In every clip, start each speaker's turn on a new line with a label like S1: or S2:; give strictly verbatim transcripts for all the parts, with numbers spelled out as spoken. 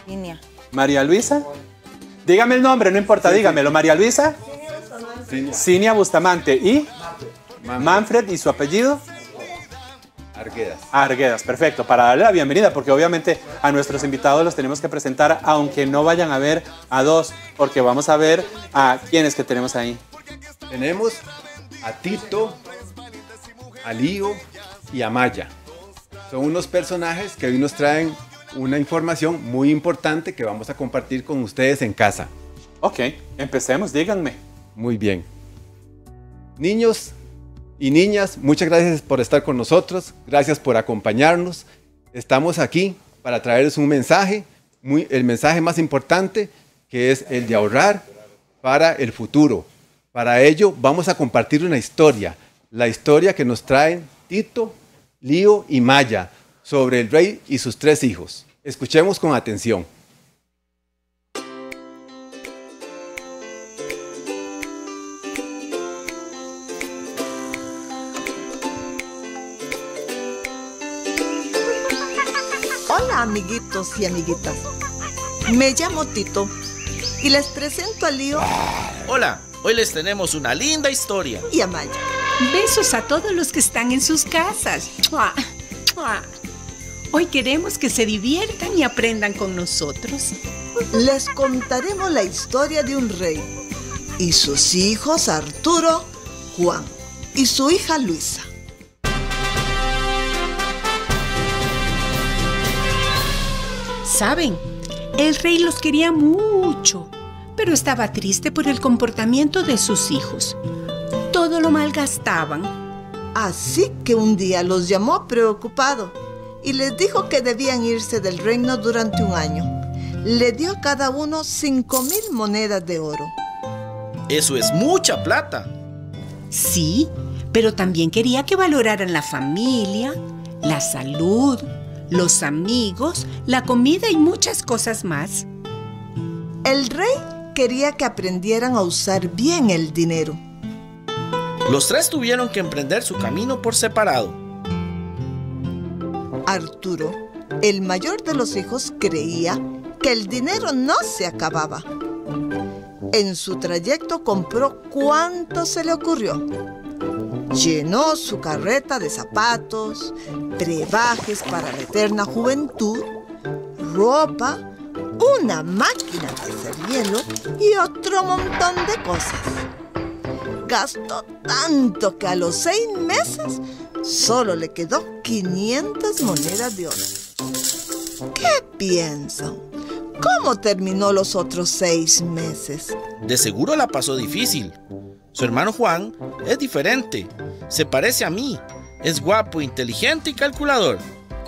S1: Cinia.
S2: María Luisa. Dígame el nombre, no importa, sí, dígamelo. Sí. María Luisa.
S3: Cinia.
S2: Cinia Bustamante. ¿Y? Manfred. Manfred. ¿Y su apellido?
S3: Arguedas.
S2: Arguedas, perfecto. Para darle la bienvenida, porque obviamente a nuestros invitados los tenemos que presentar, aunque no vayan a ver a dos, porque vamos a ver a quiénes que tenemos ahí.
S3: Tenemos a Tito, a Lío y a Maya. Son unos personajes que hoy nos traen una información muy importante que vamos a compartir con ustedes en casa.
S2: Ok, empecemos, díganme.
S3: Muy bien. Niños y niñas, muchas gracias por estar con nosotros, gracias por acompañarnos. Estamos aquí para traerles un mensaje, muy, el mensaje más importante, que es el de ahorrar para el futuro. Para ello vamos a compartir una historia, la historia que nos traen Tito, Lío y Maya, sobre el rey y sus tres hijos. Escuchemos con atención.
S4: Hola amiguitos y amiguitas, me llamo Tito y les presento a Lío.
S5: Hola, hoy les tenemos una linda historia.
S4: Y a Maya.
S6: Besos a todos los que están en sus casas. Hoy queremos que se diviertan y aprendan con nosotros.
S4: Les contaremos la historia de un rey y sus hijos Arturo, Juan y su hija Luisa.
S6: ¿Saben? El rey los quería mucho, pero estaba triste por el comportamiento de sus hijos. Todo lo malgastaban.
S4: Así que un día los llamó preocupado y les dijo que debían irse del reino durante un año. Le dio a cada uno cinco mil monedas de oro.
S5: Eso es mucha plata.
S6: Sí, pero también quería que valoraran la familia, la salud, los amigos, la comida y muchas cosas más.
S4: El rey quería que aprendieran a usar bien el dinero.
S5: Los tres tuvieron que emprender su camino por separado.
S4: Arturo, el mayor de los hijos, creía que el dinero no se acababa. En su trayecto compró cuanto se le ocurrió. Llenó su carreta de zapatos, brebajes para la eterna juventud, ropa, una máquina de hacer hielo y otro montón de cosas. Gastó tanto que a los seis meses solo le quedó quinientas monedas de oro. ¿Qué piensan? ¿Cómo terminó los otros seis meses?
S5: De seguro la pasó difícil. Su hermano Juan es diferente. Se parece a mí. Es guapo, inteligente y calculador.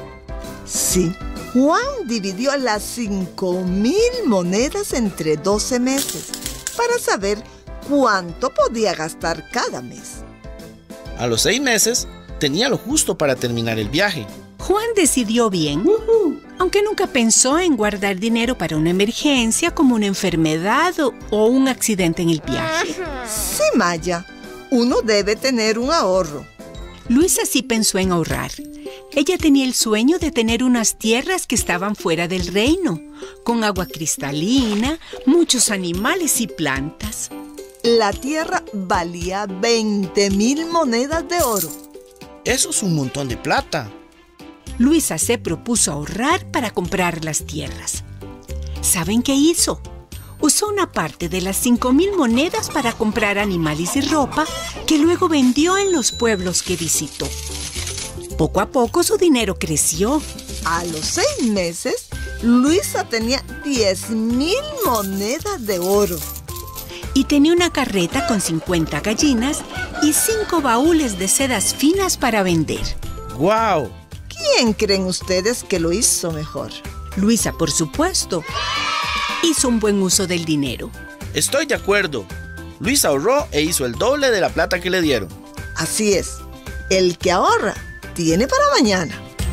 S4: Sí, Juan dividió las cinco mil monedas entre doce meses para saber cuánto podía gastar cada mes.
S5: A los seis meses tenía lo justo para terminar el viaje.
S6: Juan decidió bien, uh-huh. aunque nunca pensó en guardar dinero para una emergencia como una enfermedad o, o un accidente en el viaje.
S4: Sí, Maya, uno debe tener un ahorro.
S6: Luisa sí pensó en ahorrar. Ella tenía el sueño de tener unas tierras que estaban fuera del reino, con agua cristalina, muchos animales y plantas.
S4: La tierra valía veinte mil monedas de oro.
S5: Eso es un montón de plata.
S6: Luisa se propuso ahorrar para comprar las tierras. ¿Saben qué hizo? Usó una parte de las cinco mil monedas para comprar animales y ropa que luego vendió en los pueblos que visitó. Poco a poco su dinero creció.
S4: A los seis meses, Luisa tenía diez mil monedas de oro.
S6: Y tenía una carreta con cincuenta gallinas y cinco baúles de sedas finas para vender.
S5: ¡Guau!
S4: ¿Quién creen ustedes que lo hizo mejor?
S6: Luisa, por supuesto. Hizo un buen uso del dinero.
S5: Estoy de acuerdo. Luisa ahorró e hizo el doble de la plata que le dieron.
S4: Así es. El que ahorra tiene para mañana.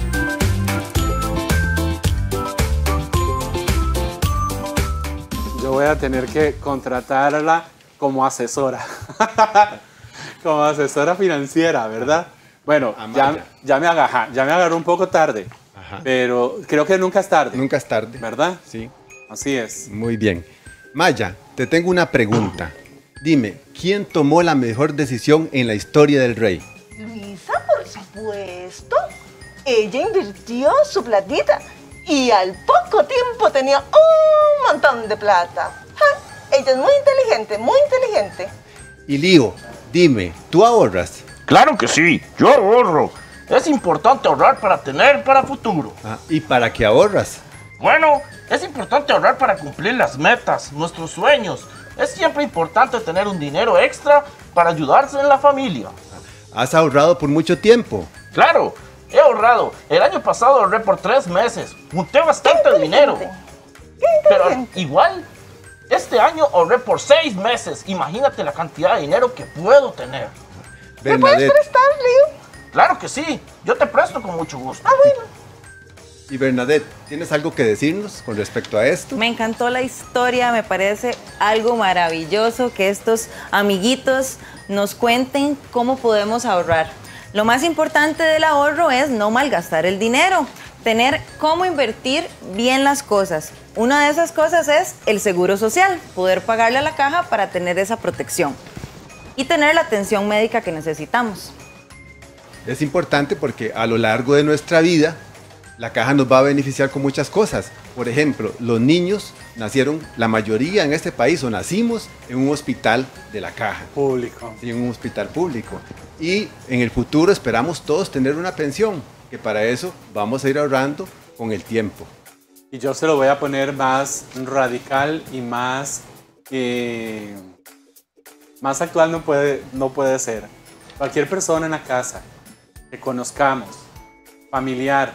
S2: Yo voy a tener que contratarla como asesora. Como asesora financiera, ¿verdad? Bueno, ya, ya, me agarra, ya me agarró un poco tarde.
S3: Ajá. Ajá.
S2: pero creo que nunca es tarde.
S3: Nunca es tarde.
S2: ¿Verdad?
S3: Sí.
S2: Así es.
S3: Muy bien. Maya, te tengo una pregunta. Dime, ¿quién tomó la mejor decisión en la historia del rey?
S4: Luisa, por supuesto. Ella invirtió su platita y al poco tiempo tenía un montón de plata. ¡Ja! Ella es muy inteligente, muy inteligente.
S3: Y Lío, dime, ¿tú ahorras?
S5: Claro que sí, yo ahorro. Es importante ahorrar para tener para futuro.
S3: Ah, ¿y para qué ahorras?
S5: Bueno, es importante ahorrar para cumplir las metas, nuestros sueños. Es siempre importante tener un dinero extra para ayudarse en la familia.
S3: ¿Has ahorrado por mucho tiempo?
S5: Claro, he ahorrado. El año pasado ahorré por tres meses. Junté bastante dinero. Pero igual, este año ahorré por seis meses. Imagínate la cantidad de dinero que puedo tener.
S4: ¿Me puedes prestar, Lío?
S5: Claro que sí, yo te presto con mucho gusto.
S4: Ah, bueno.
S3: Y Bernadette, ¿tienes algo que decirnos con respecto a esto?
S1: Me encantó la historia, me parece algo maravilloso que estos amiguitos nos cuenten cómo podemos ahorrar. Lo más importante del ahorro es no malgastar el dinero, tener cómo invertir bien las cosas. Una de esas cosas es el seguro social, poder pagarle a la caja para tener esa protección y tener la atención médica que necesitamos.
S3: Es importante porque a lo largo de nuestra vida, la caja nos va a beneficiar con muchas cosas. Por ejemplo, los niños nacieron, la mayoría en este país, o nacimos en un hospital de la caja.
S2: Público.
S3: Sí, en un hospital público. Y en el futuro esperamos todos tener una pensión, que para eso vamos a ir ahorrando con el tiempo.
S2: Y yo se lo voy a poner más radical y más, eh, más actual no puede, no puede ser. Cualquier persona en la casa que conozcamos, familiar,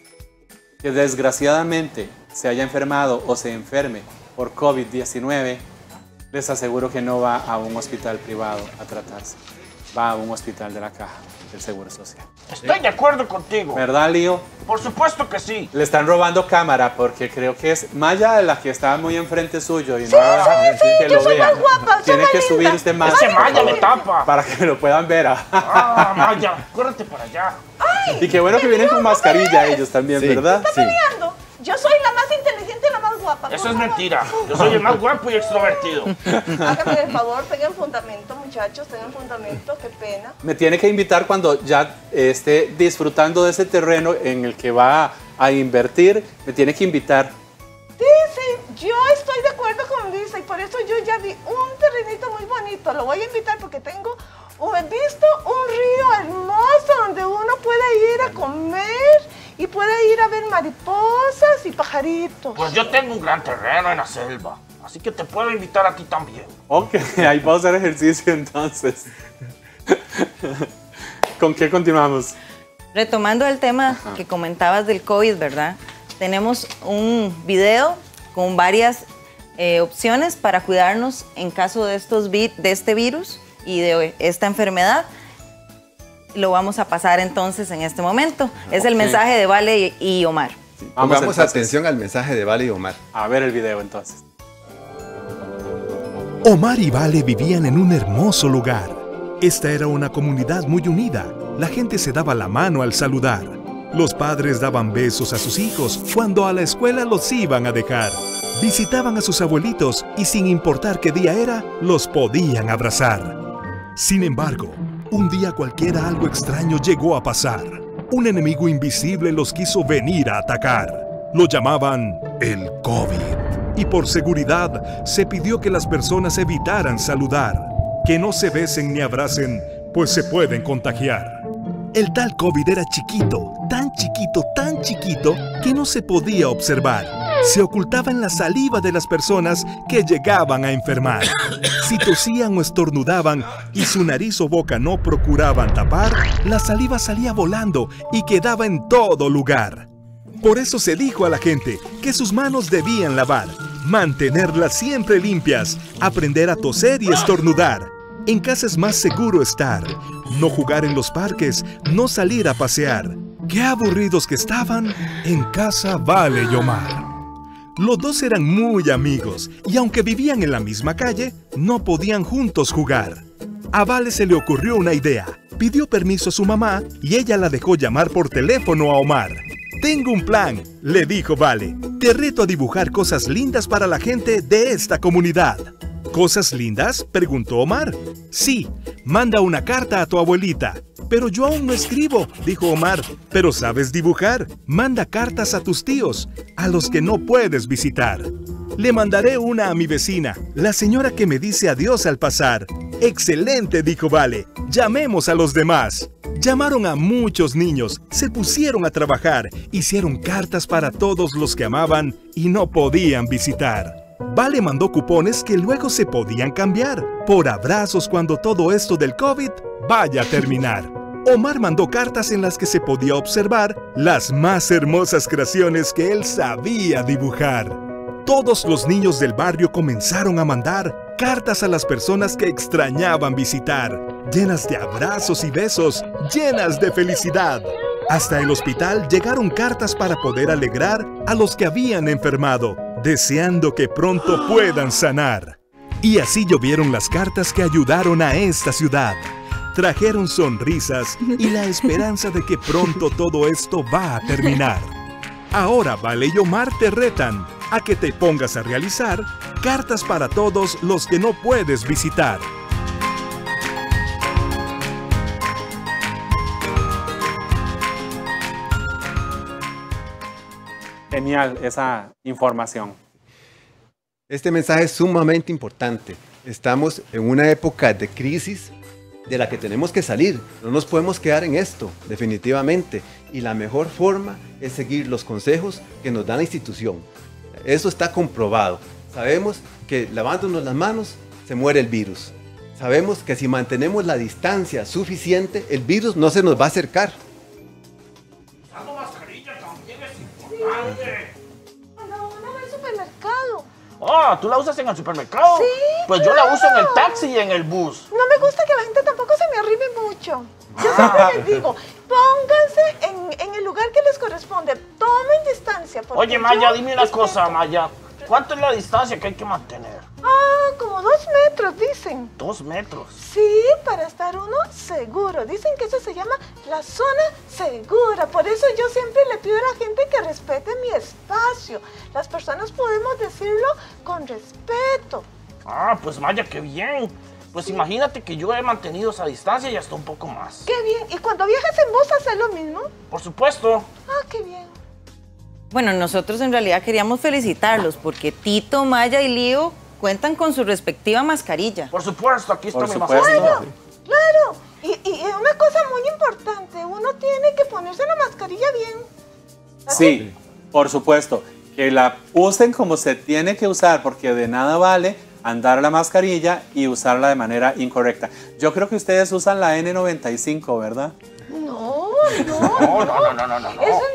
S2: que desgraciadamente se haya enfermado o se enferme por COVID diecinueve, les aseguro que no va a un hospital privado a tratarse, va a un hospital de la caja del Seguro Social.
S5: Estoy de acuerdo contigo.
S2: ¿Verdad, Lío?
S5: Por supuesto que sí.
S2: Le están robando cámara porque creo que es Maya la que está muy enfrente suyo y no
S4: Sí, sí,
S2: que
S4: yo
S2: lo
S4: soy
S2: vean.
S4: más guapa, soy
S2: Tiene
S4: más
S2: que
S4: linda.
S2: subir usted más
S5: Ese
S2: por
S5: Maya me
S2: favor,
S5: tapa.
S2: para que lo puedan ver.
S5: Ah, Maya, córrete para allá.
S2: Y qué bueno que vienen con mascarilla ellos también,
S3: Sí.
S2: ¿verdad?
S3: Sí.
S4: Peleando. Yo soy la más inteligente y la más guapa.
S5: Eso
S4: por
S5: es
S4: favor.
S5: mentira. Yo soy el más guapo y extrovertido.
S4: Háganme el favor, tengan fundamento, muchachos, tengan fundamento, qué pena.
S2: Me tiene que invitar cuando ya esté disfrutando de ese terreno en el que va a invertir, me tiene que invitar.
S4: Sí, sí, yo estoy de acuerdo con Lisa y por eso yo ya vi un terrenito muy bonito. Lo voy a invitar porque tengo, he visto un río hermoso donde uno puede ir a comer y puede ir a ver mariposas y pajaritos.
S5: Pues yo tengo un gran terreno en la selva. Así que te puedo invitar a ti también.
S2: Ok, ahí vamos a hacer ejercicio entonces. ¿Con qué continuamos?
S1: Retomando el tema que comentabas del COVID, ¿verdad? Tenemos un video con varias eh, opciones para cuidarnos en caso de, estos vi- de este virus y de esta enfermedad. Lo vamos a pasar entonces en este momento. Es el
S2: Ok.
S1: mensaje de Vale y, y Omar.
S2: Vamos
S3: Pongamos
S2: entonces
S3: atención al mensaje de Vale y Omar.
S2: a ver el video entonces.
S7: Omar y Vale vivían en un hermoso lugar. Esta era una comunidad muy unida. La gente se daba la mano al saludar. Los padres daban besos a sus hijos cuando a la escuela los iban a dejar. Visitaban a sus abuelitos y sin importar qué día era, los podían abrazar. Sin embargo, un día cualquiera algo extraño llegó a pasar. Un enemigo invisible los quiso venir a atacar. Lo llamaban el COVID. Y por seguridad, se pidió que las personas evitaran saludar, que no se besen ni abracen, pues se pueden contagiar. El tal COVID era chiquito, tan chiquito, tan chiquito, que no se podía observar. Se ocultaba en la saliva de las personas que llegaban a enfermar. Si tosían o estornudaban y su nariz o boca no procuraban tapar, la saliva salía volando y quedaba en todo lugar. Por eso se dijo a la gente que sus manos debían lavar, mantenerlas siempre limpias, aprender a toser y estornudar. En casa es más seguro estar, no jugar en los parques, no salir a pasear. Qué aburridos que estaban en casa Vale y Omar. Los dos eran muy amigos y aunque vivían en la misma calle, no podían juntos jugar. A Vale se le ocurrió una idea. Pidió permiso a su mamá y ella la dejó llamar por teléfono a Omar. Tengo un plan, le dijo Vale. Te reto a dibujar cosas lindas para la gente de esta comunidad. ¿Cosas lindas?, preguntó Omar. Sí, manda una carta a tu abuelita. Pero yo aún no escribo, dijo Omar. Pero sabes dibujar. Manda cartas a tus tíos, a los que no puedes visitar. Le mandaré una a mi vecina, la señora que me dice adiós al pasar. ¡Excelente!, dijo Vale. Llamemos a los demás. Llamaron a muchos niños, se pusieron a trabajar, hicieron cartas para todos los que amaban y no podían visitar. Vale mandó cupones que luego se podían cambiar por abrazos cuando todo esto del COVID vaya a terminar. Omar mandó cartas en las que se podía observar las más hermosas creaciones que él sabía dibujar. Todos los niños del barrio comenzaron a mandar cartas a las personas que extrañaban visitar, llenas de abrazos y besos, llenas de felicidad. Hasta el hospital llegaron cartas para poder alegrar a los que habían enfermado, deseando que pronto puedan sanar. Y así llovieron las cartas que ayudaron a esta ciudad. Trajeron sonrisas y la esperanza de que pronto todo esto va a terminar. Ahora Vale y Omar te retan a que te pongas a realizar cartas para todos los que no puedes visitar.
S2: Genial esa información.
S3: Este mensaje es sumamente importante. Estamos en una época de crisis de la que tenemos que salir. No nos podemos quedar en esto, definitivamente. Y la mejor forma es seguir los consejos que nos da la institución. Eso está comprobado. Sabemos que lavándonos las manos se muere el virus. Sabemos que si mantenemos la distancia suficiente, el virus no se nos va a acercar.
S5: Usando mascarilla también es importante.
S4: Cuando uno va al supermercado.
S5: Ah, ¿tú la usas en el supermercado?
S4: Sí,
S5: Pues
S4: claro.
S5: yo la uso en el taxi y en el bus.
S4: No me gusta que la gente tampoco se me arrime mucho. Yo siempre les digo, pónganse en, en el lugar que les corresponde. Tomen distancia. porque
S5: Oye, Maya,
S4: yo
S5: dime una
S4: respeto.
S5: cosa, Maya. ¿Cuánto es la distancia que hay que mantener?
S4: Ah, como dos metros, dicen.
S5: Dos metros.
S4: Sí, para estar uno seguro. Dicen que eso se llama la zona segura. Por eso yo siempre le pido a la gente que respete mi espacio. Las personas podemos decirlo con respeto.
S5: Ah, pues Maya, qué bien. Pues imagínate que yo he mantenido esa distancia y hasta un poco más.
S4: Qué bien. ¿Y cuando viajas en bus haces lo mismo?
S5: Por supuesto.
S4: Ah, qué bien.
S1: Bueno, nosotros en realidad queríamos felicitarlos porque Tito, Maya y Lío cuentan con su respectiva mascarilla.
S5: Por supuesto, aquí está
S2: Por
S5: mi
S2: supuesto.
S5: mascarilla.
S4: Claro. Y, y una cosa muy importante, uno tiene que ponerse la mascarilla bien.
S2: Sí, por supuesto. Que la usen como se tiene que usar, porque de nada vale andar la mascarilla y usarla de manera incorrecta. Yo creo que ustedes usan la N noventa y cinco, ¿verdad?
S4: No, no,
S5: No, no, no, no, no, no.
S4: Eso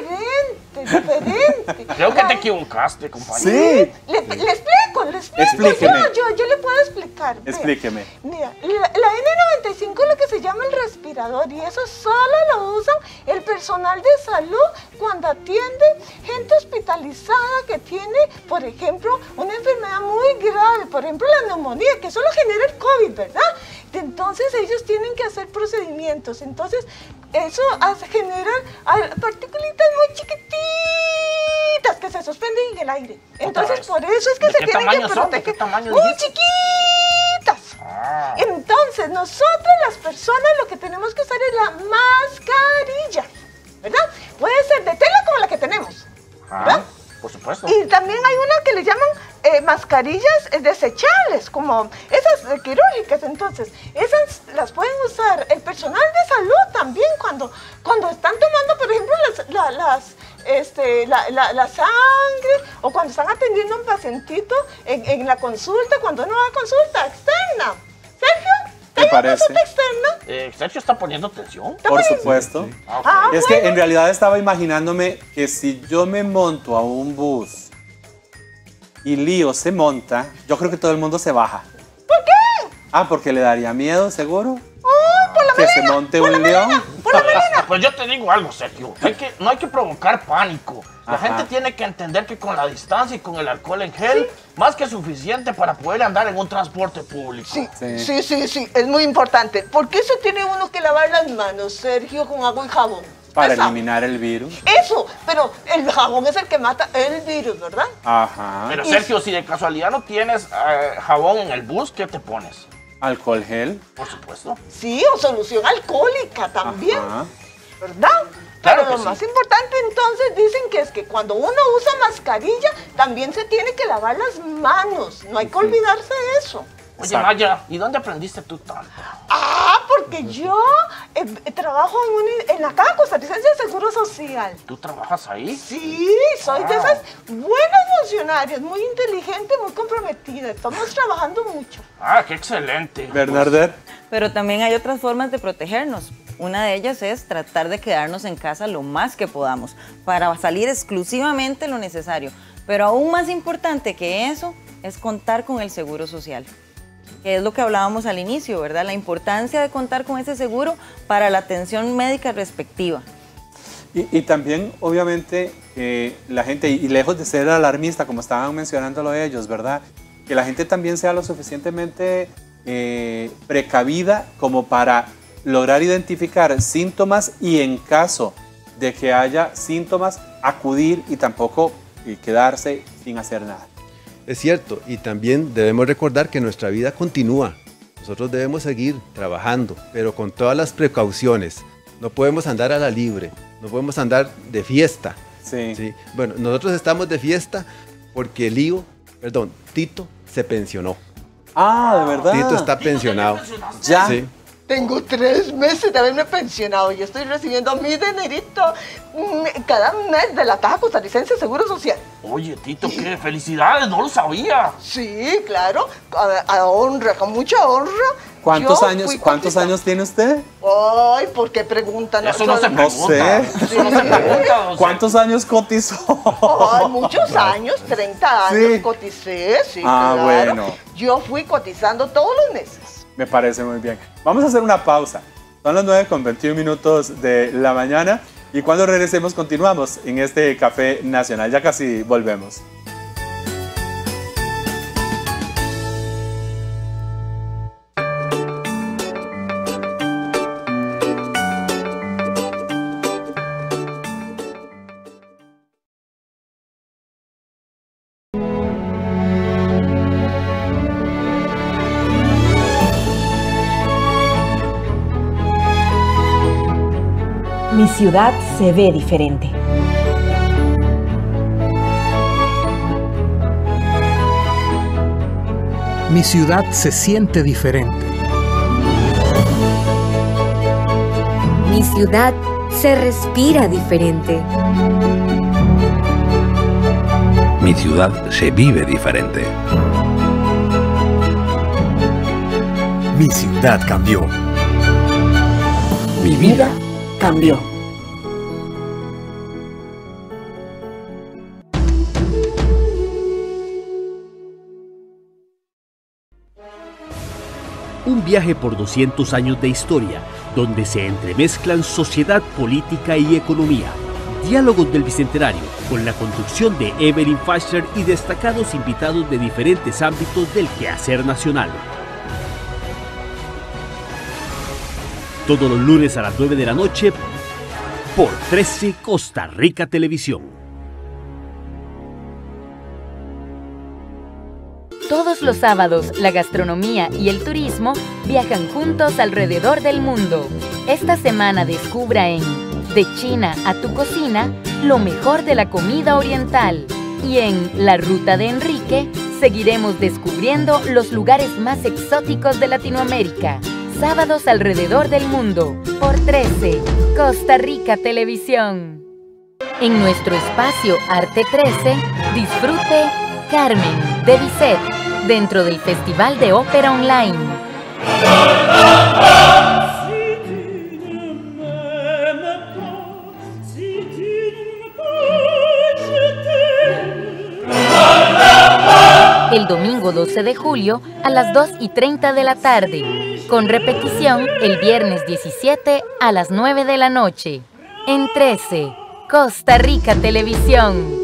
S4: es diferente, diferente.
S5: Creo que
S4: La-
S5: te equivocaste, compañero.
S2: Sí.
S4: Le, le explico, le explico.
S2: Explíqueme.
S4: Yo, yo, yo le puedo explicar. Vea.
S2: Explíqueme.
S4: Mira, la, la N noventa y cinco es lo que se llama el respirador y eso solo lo usan el personal de salud cuando atiende gente hospitalizada que tiene, por ejemplo, una enfermedad muy grave, por ejemplo la neumonía, que solo genera el COVID, ¿verdad? Entonces ellos tienen que hacer procedimientos, entonces eso hace, genera ah, partículitas muy chiquititas que se suspenden en el aire. Entonces
S5: vez.
S4: por eso es que
S5: ¿De
S4: se
S5: qué
S4: tienen que
S5: tamaño son? ¿De qué
S4: proteger.
S5: tamaño
S4: Muy
S5: dijiste?
S4: chiquitas.
S5: Ah.
S4: Entonces, nosotros las personas lo que tenemos que usar es la mascarilla, ¿verdad? Puede ser de tela como la que tenemos, ¿verdad?
S5: Ah, por supuesto.
S4: Y también hay una que le llaman eh, mascarillas eh, desechables, como esas eh, quirúrgicas. Entonces, esas las pueden usar el personal de salud también cuando, cuando están tomando, por ejemplo, las, la, las, este, la, la, la sangre o cuando están atendiendo a un pacientito en, en la consulta, cuando uno va a consulta externa. Sergio,
S2: ¿Te
S4: ¿hay una
S2: parece?
S4: consulta externa?
S5: Eh, ¿Sergio está poniendo atención?
S2: Por supuesto.
S5: Ah, ok.
S4: Ah,
S2: Es que en realidad estaba imaginándome que si yo me monto a un bus y Lío se monta, yo creo que todo el mundo se baja.
S4: ¿Por qué?
S2: Ah, porque le daría miedo, seguro.
S4: ¡Oh, por la
S2: Que se
S4: melena!
S2: monte
S4: ¡Por la
S2: un
S4: melena!
S2: león.
S4: ¡Por la melena!
S5: Pues yo te digo algo, Sergio. Hay que, no hay que provocar pánico. La
S2: Ajá.
S5: gente tiene que entender que con la distancia y con el alcohol en gel, más que suficiente para poder andar en un transporte público.
S4: Sí,
S2: Sí.
S4: sí, sí, sí, es muy importante. ¿Por qué se tiene uno que lavar las manos, Sergio, con agua y jabón?
S2: Para
S4: sabe.
S2: eliminar el virus.
S4: Eso, pero el jabón es el que mata el virus, ¿verdad?
S2: Ajá.
S5: Pero Sergio, si de casualidad no tienes eh, jabón en el bus, ¿qué te pones?
S2: Alcohol gel.
S5: Por supuesto.
S4: Sí, o solución alcohólica también,
S2: Ajá.
S4: ¿verdad?
S5: Claro
S4: Pero
S5: que
S4: lo
S5: sí.
S4: más importante entonces dicen que es que cuando uno usa mascarilla también se tiene que lavar las manos. No hay que olvidarse de eso.
S5: Oye,
S2: Exacto.
S5: Maya, ¿y dónde aprendiste tú tanto?
S4: Ah, porque yo eh, eh, trabajo en, una- en la Caja Costarricense de Seguro Social.
S5: ¿Tú trabajas ahí?
S4: Sí, soy de
S5: Wow.
S4: esas buenas funcionarias, muy inteligente, muy comprometida. Estamos trabajando mucho.
S5: Ah, qué excelente.
S2: Bernadette.
S1: Pero también hay otras formas de protegernos. Una de ellas es tratar de quedarnos en casa lo más que podamos para salir exclusivamente lo necesario. Pero aún más importante que eso es contar con el seguro social, que es lo que hablábamos al inicio, ¿verdad? La importancia de contar con ese seguro para la atención médica respectiva.
S2: Y, y también, obviamente, eh, la gente, y lejos de ser alarmista, como estaban mencionándolo ellos, ¿verdad? Que la gente también sea lo suficientemente eh, precavida como para lograr identificar síntomas y en caso de que haya síntomas, acudir y tampoco eh, quedarse sin hacer nada.
S3: Es cierto, y también debemos recordar que nuestra vida continúa. Nosotros debemos seguir trabajando, pero con todas las precauciones. No podemos andar a la libre, no podemos andar de fiesta.
S2: Sí.
S3: ¿sí? Bueno, nosotros estamos de fiesta porque Lío, perdón, Tito se pensionó.
S2: Ah, de verdad.
S3: Tito está pensionado.
S2: Ya.
S3: Sí.
S4: Tengo tres meses de haberme pensionado y estoy recibiendo mi dinerito mm, cada mes de la Caja Costarricense de Seguro Social.
S5: Oye, Tito, qué felicidades, no lo sabía.
S4: Sí, claro, a, a honra, con mucha honra.
S2: ¿Cuántos
S4: Yo
S2: años,
S4: fui
S2: ¿cuántos
S4: cotizada.
S2: años tiene usted?
S4: Ay, ¿por qué preguntan?
S5: Eso no se
S2: No
S5: pregunta.
S2: sé.
S5: Eso no se pregunta. don
S2: ¿Cuántos años cotizó?
S4: Ay, muchos años, treinta años
S2: Sí.
S4: coticé, sí,
S2: Ah,
S4: claro.
S2: bueno.
S4: Yo fui cotizando todos los meses.
S2: Me parece muy bien. Vamos a hacer una pausa. Son las nueve con veintiún minutos de la mañana y cuando regresemos continuamos en este Café Nacional. Ya casi volvemos.
S8: Mi ciudad se ve diferente.
S9: Mi ciudad se siente diferente.
S10: Mi ciudad se respira diferente.
S11: Mi ciudad se vive diferente.
S9: Mi ciudad cambió.
S11: Mi vida
S8: Cambió.
S12: Un viaje por doscientos años de historia, donde se entremezclan sociedad, política y economía. Diálogos del Bicentenario, con la conducción de Evelyn Fasher y destacados invitados de diferentes ámbitos del quehacer nacional. Todos los lunes a las nueve de la noche, por trece Costa Rica Televisión.
S10: Todos los sábados, la gastronomía y el turismo viajan juntos alrededor del mundo. Esta semana descubra en De China a tu cocina lo mejor de la comida oriental. Y en La Ruta de Enrique seguiremos descubriendo los lugares más exóticos de Latinoamérica. Sábados alrededor del mundo, por trece, Costa Rica Televisión. En nuestro espacio Arte trece, disfrute Carmen de Bizet, dentro del Festival de Ópera Online. El domingo doce de julio a las dos y treinta de la tarde, con repetición el viernes diecisiete a las nueve de la noche. En trece, Costa Rica Televisión.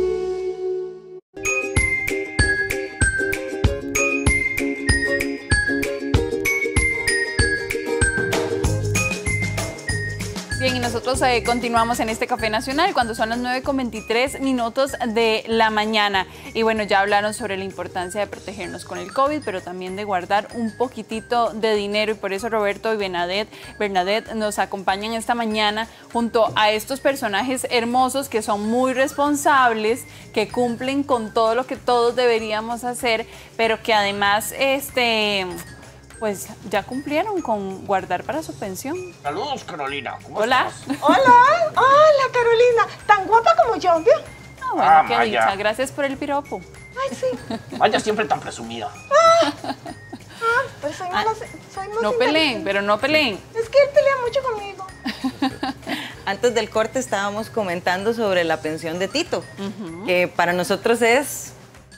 S13: Bien, y nosotros nosotros eh, continuamos en este Café Nacional cuando son las nueve con veintitrés minutos de la mañana. Y bueno, ya hablaron sobre la importancia de protegernos con el COVID, pero también de guardar un poquitito de dinero. Y por eso Roberto y Bernadette, Bernadette nos acompañan esta mañana junto a estos personajes hermosos que son muy responsables, que cumplen con todo lo que todos deberíamos hacer, pero que además, este... pues ya cumplieron con guardar para su pensión.
S5: Saludos, Carolina. ¿Cómo
S13: Hola.
S5: estás?
S14: Hola, hola, Carolina. Tan guapa como yo, ¿vio?
S13: Ah, bueno,
S5: Ah,
S13: qué
S5: Maya.
S13: dicha. Gracias por el piropo.
S14: Ay, sí.
S5: Vaya, siempre tan presumida.
S14: Ah, pero soy más, soy más
S13: No peleen,
S14: inteligente.
S13: pero no peleen.
S14: Es que él pelea mucho conmigo.
S1: Antes del corte estábamos comentando sobre la pensión de Tito, que para nosotros es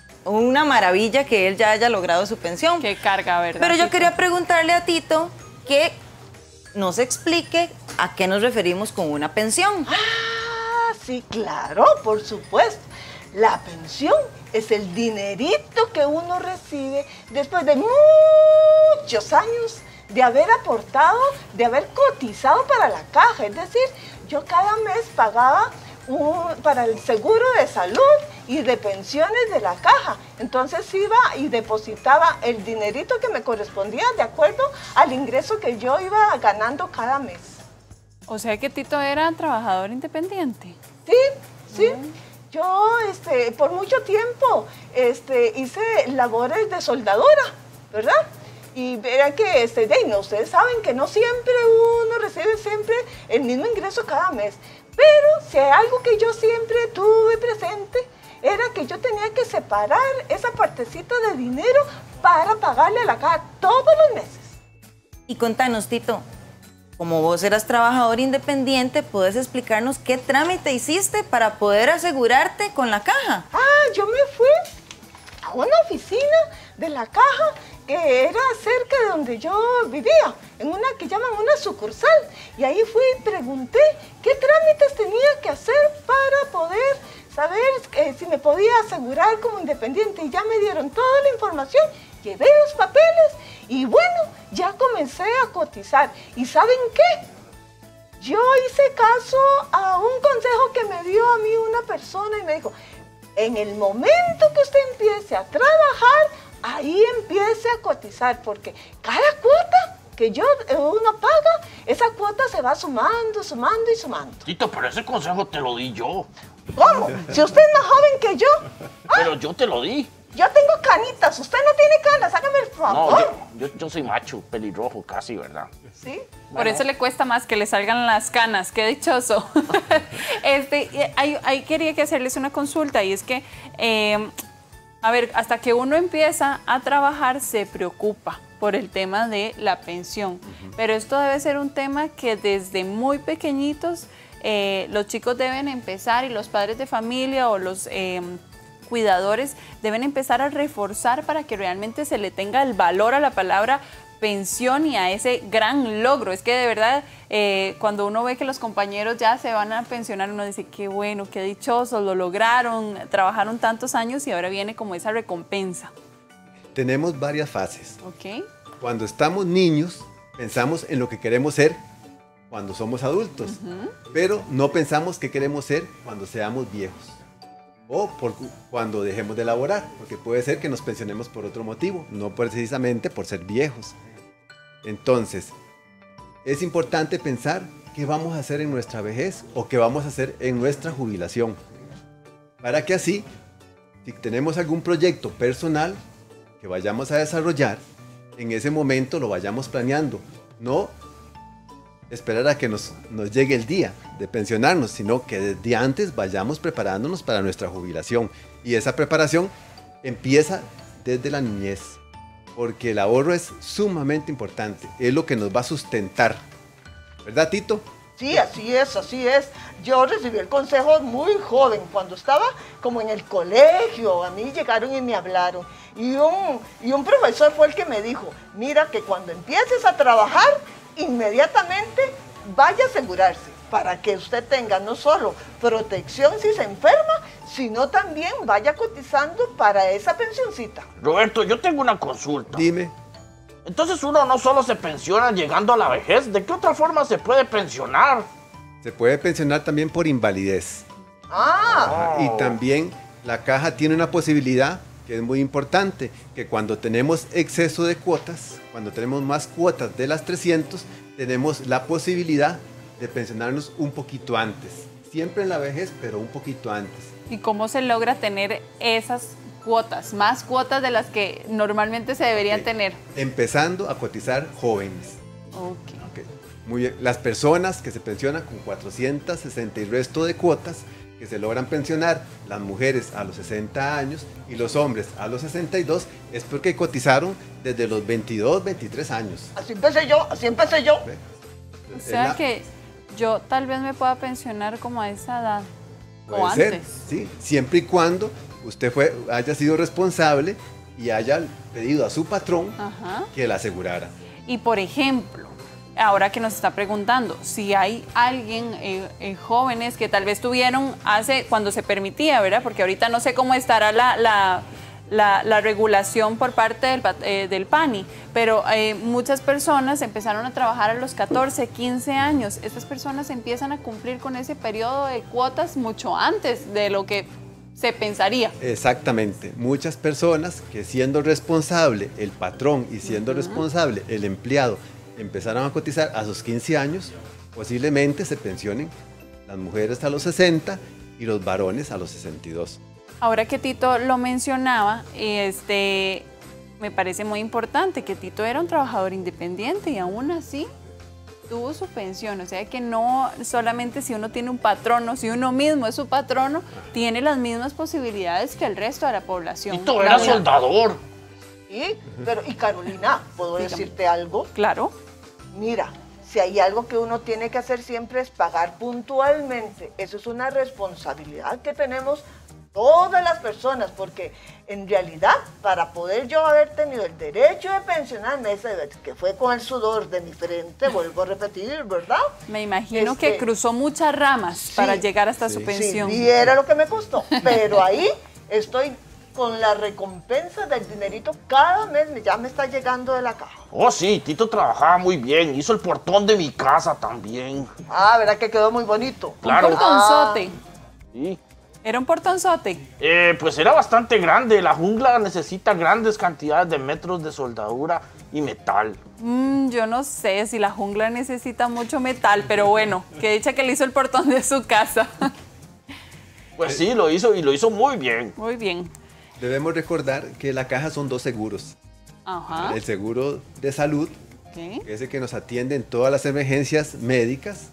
S1: una maravilla que él ya haya logrado su pensión.
S13: Qué carga, ¿verdad?
S1: Pero yo
S13: Tito?
S1: quería preguntarle a Tito que nos explique a qué nos referimos con una pensión.
S14: Ah, sí, claro, por supuesto. La pensión es el dinerito que uno recibe después de muchos años de haber aportado, de haber cotizado para la caja. Es decir, yo cada mes pagaba un- para el seguro de salud y de pensiones de la caja. Entonces iba y depositaba el dinerito que me correspondía de acuerdo al ingreso que yo iba ganando cada mes.
S13: O sea que Tito era trabajador independiente.
S14: Sí, sí. Yo este, por mucho tiempo este, hice labores de soldadora, ¿verdad? Y verán que, este, de, no, ustedes saben que no siempre uno recibe siempre el mismo ingreso cada mes. Pero si hay algo que yo siempre tuve presente, era que yo tenía que separar esa partecita de dinero para pagarle a la caja todos los meses.
S1: Y contanos, Tito, como vos eras trabajador independiente, ¿puedes explicarnos qué trámite hiciste para poder asegurarte con la caja?
S14: Ah, yo me fui a una oficina de la caja que era cerca de donde yo vivía, en una que llaman una sucursal. Y ahí fui y pregunté qué trámites tenía que hacer para poder saber eh, si me podía asegurar como independiente. Y ya me dieron toda la información, llevé los papeles y bueno, ya comencé a cotizar. ¿Y saben qué? Yo hice caso a un consejo que me dio a mí una persona y me dijo, en el momento que usted empiece a trabajar, ahí empiece a cotizar, porque cada cuota que yo, uno paga, esa cuota se va sumando, sumando y sumando.
S5: Tito, pero ese consejo te lo di yo.
S14: ¿Cómo? Si usted es más joven que yo.
S5: Pero yo te lo di.
S14: Yo tengo canitas, usted no tiene canas, hágame el
S5: No,
S14: favor.
S5: yo, yo, yo soy macho, pelirrojo casi, ¿verdad?
S14: Sí.
S13: Por eso le cuesta más que le salgan las canas. Qué dichoso. este, ahí, ahí quería que hacerles una consulta y es que, eh, a ver, hasta que uno empieza a trabajar se preocupa por el tema de la pensión. Pero esto debe ser un tema que desde muy pequeñitos eh, los chicos deben empezar y los padres de familia o los eh, cuidadores deben empezar a reforzar para que realmente se le tenga el valor a la palabra pensión y a ese gran logro. Es que de verdad, eh, cuando uno ve que los compañeros ya se van a pensionar, uno dice, qué bueno, qué dichosos, lo lograron, trabajaron tantos años y ahora viene como esa recompensa.
S3: Tenemos varias fases.
S13: ¿Ok?
S3: Cuando estamos niños, pensamos en lo que queremos ser cuando somos adultos,
S13: Ujú.
S3: pero no pensamos qué queremos ser cuando seamos viejos o por, cuando dejemos de laborar, porque puede ser que nos pensionemos por otro motivo, no precisamente por ser viejos. Entonces, es importante pensar qué vamos a hacer en nuestra vejez o qué vamos a hacer en nuestra jubilación, para que así, si tenemos algún proyecto personal que vayamos a desarrollar, en ese momento lo vayamos planeando, no esperar a que nos, nos llegue el día de pensionarnos, sino que desde antes vayamos preparándonos para nuestra jubilación. Y esa preparación empieza desde la niñez, porque el ahorro es sumamente importante, es lo que nos va a sustentar. ¿Verdad, Tito?
S14: Sí, así es, así es. Yo recibí el consejo muy joven, cuando estaba como en el colegio. A mí llegaron y me hablaron. Y un, y un profesor fue el que me dijo, mira que cuando empieces a trabajar, inmediatamente vaya a asegurarse para que usted tenga no solo protección si se enferma, sino también vaya cotizando para esa pensioncita.
S5: Roberto, yo tengo una consulta.
S3: Dime.
S5: Entonces uno no solo se pensiona llegando a la vejez, ¿de qué otra forma se puede pensionar?
S3: Se puede pensionar también por invalidez.
S14: Ah.
S3: Ajá, y también la caja tiene una posibilidad que es muy importante, que cuando tenemos exceso de cuotas, cuando tenemos más cuotas de las trescientas, tenemos la posibilidad de pensionarnos un poquito antes. Siempre en la vejez, pero un poquito antes.
S13: ¿Y cómo se logra tener esas cuotas, más cuotas de las que normalmente se deberían
S3: Okay.
S13: tener?
S3: Empezando a cotizar jóvenes.
S13: Okay.
S3: Okay. Muy bien. Las personas que se pensionan con cuatrocientas sesenta y resto de cuotas, que se logran pensionar, las mujeres a los sesenta años y los hombres a los sesenta y dos, es porque cotizaron desde los veintidós, veintitrés años.
S14: Así empecé yo, así empecé yo.
S13: O sea la... que yo tal vez me pueda pensionar como a esa edad.
S3: Puede
S13: o
S3: ser,
S13: antes.
S3: sí, siempre y cuando usted fue, haya sido responsable y haya pedido a su patrón
S13: Ajá.
S3: que la asegurara.
S13: Y por ejemplo, ahora que nos está preguntando, si hay alguien, eh, eh, jóvenes que tal vez tuvieron hace, cuando se permitía, ¿verdad? Porque ahorita no sé cómo estará la, la, la, la regulación por parte del, eh, del PANI, pero eh, muchas personas empezaron a trabajar a los catorce, quince años. Estas personas empiezan a cumplir con ese periodo de cuotas mucho antes de lo que se pensaría.
S3: Exactamente. Muchas personas que siendo responsable el patrón y siendo uh-huh. responsable el empleado empezaron a cotizar a sus quince años, posiblemente se pensionen las mujeres a los sesenta y los varones a los sesenta y dos.
S13: Ahora que Tito lo mencionaba, este, me parece muy importante que Tito era un trabajador independiente y aún así tuvo su pensión. O sea que no solamente si uno tiene un patrono, si uno mismo es su patrono, tiene las mismas posibilidades que el resto de la población.
S5: Tito era soldador.
S14: Sí, pero y Carolina, ¿puedo
S13: Dígame.
S14: decirte algo?
S13: Claro.
S14: Mira, si hay algo que uno tiene que hacer siempre es pagar puntualmente. Eso es una responsabilidad que tenemos todas las personas, porque en realidad, para poder yo haber tenido el derecho de pensionarme, ese que fue con el sudor de mi frente, vuelvo a repetir, ¿verdad?
S13: Me imagino
S14: Este,
S13: que cruzó muchas ramas
S14: sí,
S13: para llegar hasta
S3: sí.
S13: su pensión.
S14: Sí, y era lo que me costó, pero ahí estoy con la recompensa del dinerito cada mes, ya me está llegando de la caja.
S5: Oh, sí, Tito trabajaba muy bien, hizo el portón de mi casa también.
S14: Ah, ¿verdad que quedó muy bonito?
S5: Claro.
S13: Un portonzote.
S5: Sí.
S13: ¿Era un portonzote?
S5: Eh, pues era bastante grande. La jungla necesita grandes cantidades de metros de soldadura y metal.
S13: Mm, yo no sé si la jungla necesita mucho metal, pero bueno, que dicha que le hizo el portón de su casa.
S3: Pues sí, lo hizo y lo hizo muy bien.
S13: Muy bien.
S3: Debemos recordar que la caja son dos seguros.
S13: Ajá.
S3: El seguro de salud,
S13: ¿Qué?
S3: que es el que nos atiende en todas las emergencias médicas.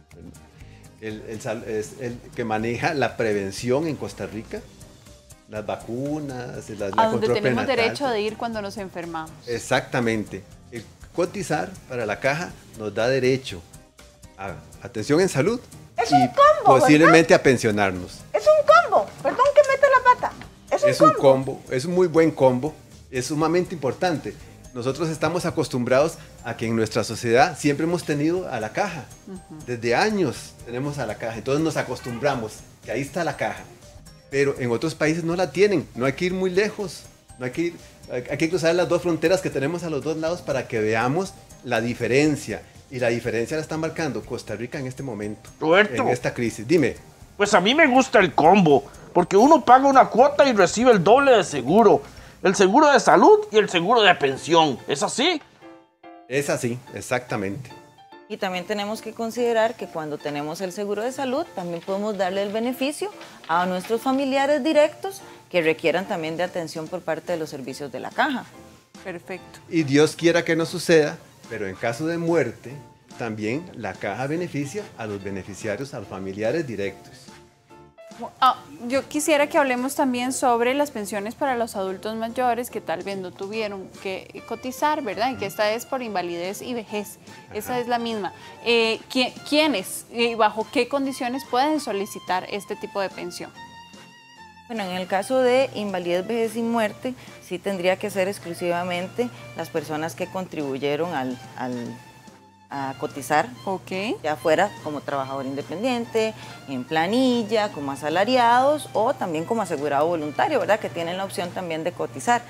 S3: El, el, es el que maneja la prevención en Costa Rica, las vacunas, la, la
S13: A donde
S3: control
S13: tenemos
S3: prenatal.
S13: derecho de ir cuando nos enfermamos.
S3: Exactamente. El cotizar para la caja nos da derecho a atención en salud
S14: Es
S3: y
S14: un combo,
S3: posiblemente a pensionarnos.
S14: Es un combo, perdón que mete la pata. Es un
S3: Es un
S14: combo.
S3: combo, es un muy buen combo, es sumamente importante. Nosotros estamos acostumbrados a que en nuestra sociedad siempre hemos tenido a la caja. Uh-huh. Desde años tenemos a la caja, entonces nos acostumbramos que ahí está la caja. Pero en otros países no la tienen, no hay que ir muy lejos, no hay que ir, hay que cruzar las dos fronteras que tenemos a los dos lados para que veamos la diferencia. Y la diferencia la está marcando Costa Rica en este momento,
S5: Roberto,
S3: en esta crisis. Dime.
S5: Pues a mí me gusta el combo, porque uno paga una cuota y recibe el doble de seguro. El seguro de salud y el seguro de pensión. ¿Es así?
S3: Es así, exactamente.
S1: Y también tenemos que considerar que cuando tenemos el seguro de salud, también podemos darle el beneficio a nuestros familiares directos que requieran también de atención por parte de los servicios de la caja.
S13: Perfecto.
S3: Y Dios quiera que no suceda, pero en caso de muerte, también la caja beneficia a los beneficiarios, a los familiares directos.
S13: Ah, yo quisiera que hablemos también sobre las pensiones para los adultos mayores que tal vez no tuvieron que cotizar, ¿verdad? Y que esta es por invalidez y vejez. Ajá. Esa es la misma. Eh, ¿Quiénes y bajo qué condiciones pueden solicitar este tipo de pensión?
S1: Bueno, en el caso de invalidez, vejez y muerte, sí tendría que ser exclusivamente las personas que contribuyeron al, al a cotizar,
S13: okay.
S1: ya fuera como trabajador independiente, en planilla, como asalariados o también como asegurado voluntario, ¿verdad? Que tienen la opción también de cotizar.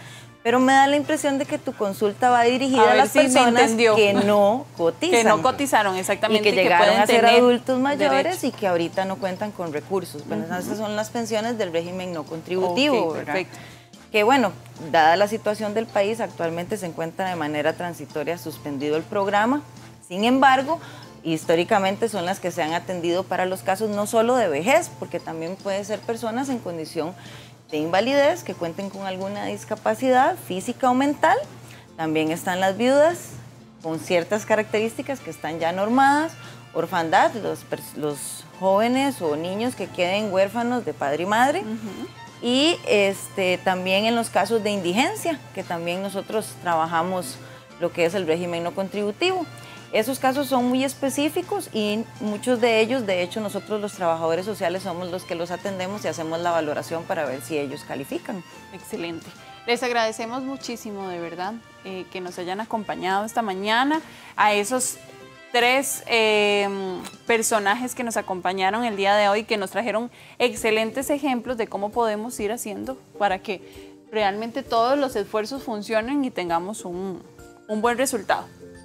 S1: pero me da la impresión de que tu consulta va dirigida
S13: A
S1: a,
S13: ver
S1: las
S13: si me
S1: personas
S13: entendió.
S1: que no cotizan.
S13: Que no cotizaron, exactamente.
S1: Y que llegaron
S13: pueden
S1: a ser
S13: tener
S1: adultos mayores
S13: derecho.
S1: y que ahorita no cuentan con recursos. Bueno,
S13: Ujú.
S1: esas son las pensiones del régimen no contributivo,
S13: Ok,
S1: ¿verdad?
S13: perfecto.
S1: Que bueno, dada la situación del país, actualmente se encuentra de manera transitoria suspendido el programa. Sin embargo, históricamente son las que se han atendido para los casos no solo de vejez, porque también puede ser personas en condición de invalidez que cuenten con alguna discapacidad física o mental. También están las viudas con ciertas características que están ya normadas, orfandad, los, los jóvenes o niños que queden huérfanos de padre y madre. Uh-huh. Y este, también en los casos de indigencia, que también nosotros trabajamos lo que es el régimen no contributivo. Esos casos son muy específicos y muchos de ellos, de hecho, nosotros los trabajadores sociales somos los que los atendemos y hacemos la valoración para ver si ellos califican.
S13: Excelente. Les agradecemos muchísimo, de verdad, eh, que nos hayan acompañado esta mañana, a esos tres eh, personajes que nos acompañaron el día de hoy, que nos trajeron excelentes ejemplos de cómo podemos ir haciendo para que realmente todos los esfuerzos funcionen y tengamos un, un buen resultado.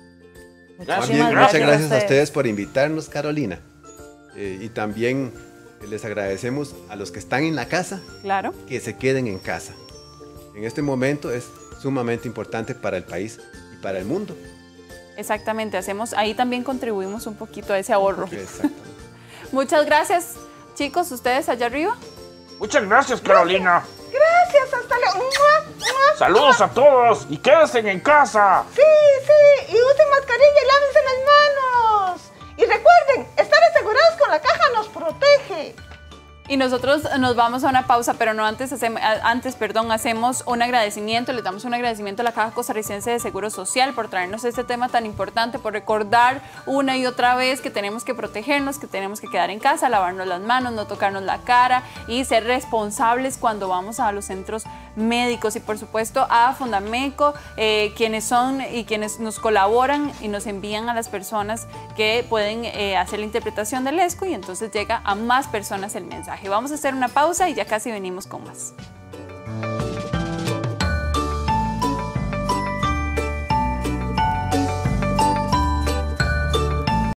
S3: Muchas gracias, muchas gracias a ustedes por invitarnos, Carolina. Eh, y también les agradecemos a los que están en la casa,
S13: claro,
S3: que se queden en casa. En este momento es sumamente importante para el país y para el mundo.
S13: Exactamente, hacemos, ahí también contribuimos un poquito a ese ahorro.
S3: Exactamente.
S13: Muchas gracias, chicos, ustedes allá arriba.
S5: Muchas gracias, Carolina.
S14: Gracias, hasta luego.
S5: Saludos a todos y quédense en casa.
S14: Sí, sí, y usen mascarilla y lávense las manos. Y recuerden, estar asegurados con la caja nos protege.
S13: Y nosotros nos vamos a una pausa, pero no antes, hacemos, antes perdón, hacemos un agradecimiento, le damos un agradecimiento a la Caja Costarricense de Seguro Social por traernos este tema tan importante, por recordar una y otra vez que tenemos que protegernos, que tenemos que quedar en casa, lavarnos las manos, no tocarnos la cara y ser responsables cuando vamos a los centros médicos. Y por supuesto a Fundameco, eh, quienes son y quienes nos colaboran y nos envían a las personas que pueden eh, hacer la interpretación del ESCO y entonces llega a más personas el mensaje. Vamos a hacer una pausa y ya casi venimos con más.